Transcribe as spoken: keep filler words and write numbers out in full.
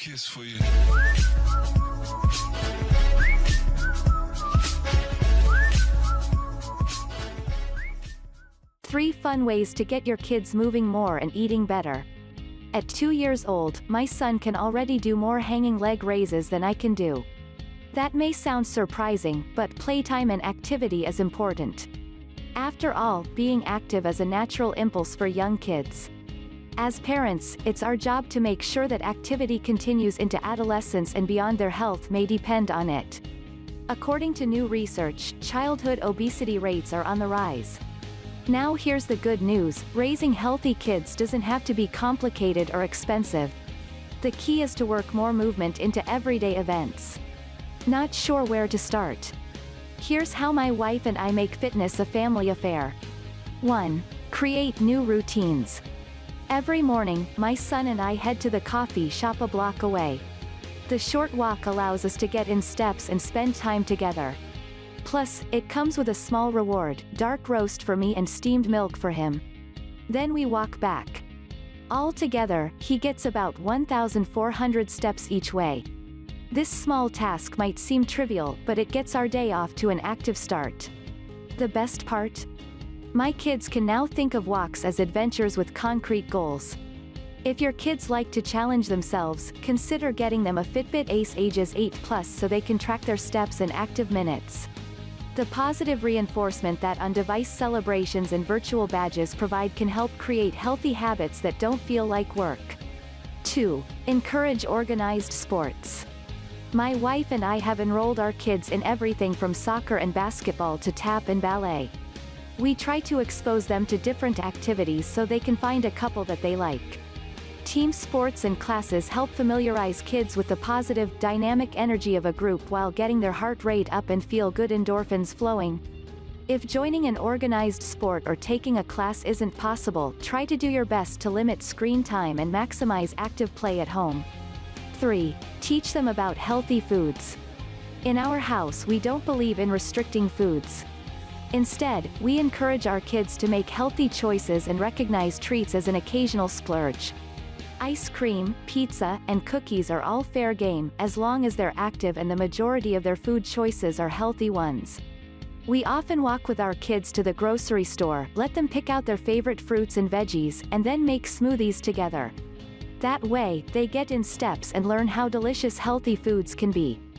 kiss for you. Three fun ways to get your kids moving more and eating better. At two years old, my son can already do more hanging leg raises than I can do. That may sound surprising, but playtime and activity is important. After all, being active is a natural impulse for young kids. As parents, it's our job to make sure that activity continues into adolescence and beyond. Their health may depend on it. According to new research, childhood obesity rates are on the rise. Now here's the good news: raising healthy kids doesn't have to be complicated or expensive. The key is to work more movement into everyday events. Not sure where to start? Here's how my wife and I make fitness a family affair. one. Create new routines. Every morning, my son and I head to the coffee shop a block away. The short walk allows us to get in steps and spend time together. Plus, it comes with a small reward: dark roast for me and steamed milk for him. Then we walk back. Altogether, he gets about one thousand four hundred steps each way. This small task might seem trivial, but it gets our day off to an active start. The best part? My kids can now think of walks as adventures with concrete goals. If your kids like to challenge themselves, consider getting them a Fitbit Ace ages eight plus so they can track their steps and active minutes. The positive reinforcement that on-device celebrations and virtual badges provide can help create healthy habits that don't feel like work. two. Encourage organized sports. My wife and I have enrolled our kids in everything from soccer and basketball to tap and ballet. We try to expose them to different activities so they can find a couple that they like. Team sports and classes help familiarize kids with the positive, dynamic energy of a group while getting their heart rate up and feel-good endorphins flowing. If joining an organized sport or taking a class isn't possible, try to do your best to limit screen time and maximize active play at home. three. Teach them about healthy foods. In our house, we don't believe in restricting foods. Instead, we encourage our kids to make healthy choices and recognize treats as an occasional splurge. Ice cream, pizza, and cookies are all fair game, as long as they're active and the majority of their food choices are healthy ones. We often walk with our kids to the grocery store, let them pick out their favorite fruits and veggies, and then make smoothies together. That way, they get in steps and learn how delicious healthy foods can be.